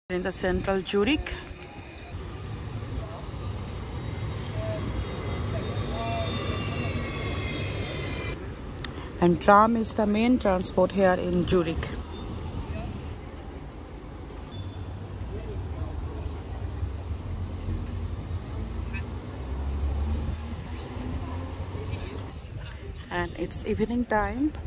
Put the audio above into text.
In the central Zurich. And tram is the main transport here in Zurich. And it's evening time.